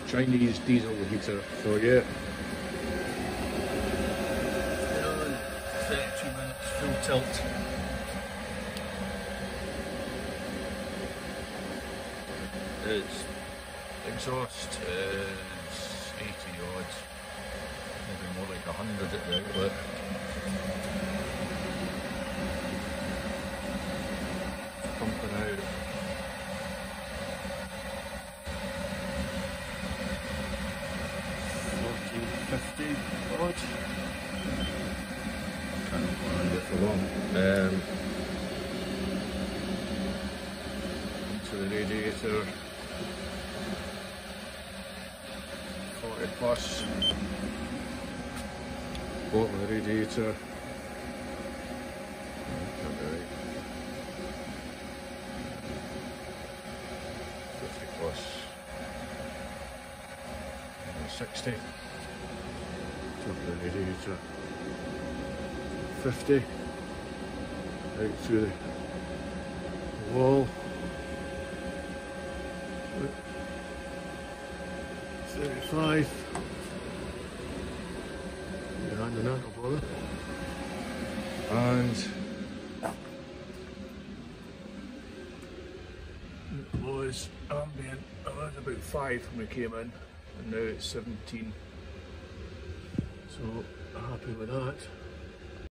Chinese diesel heater for you. 32 minutes full tilt. Its exhaust is 80 odd, maybe more like 100 at the outlet. Pumping out 1450 odd. Can't find it for long. Into the radiator. 40 plus. Bottom of the radiator. Can't be right. 50 plus. 60. Top of the radiator. 50. Out through the wall. 35. Behind the knuckle bother. And it was ambient around about 5 when we came in, and now it's 17. so happy with that.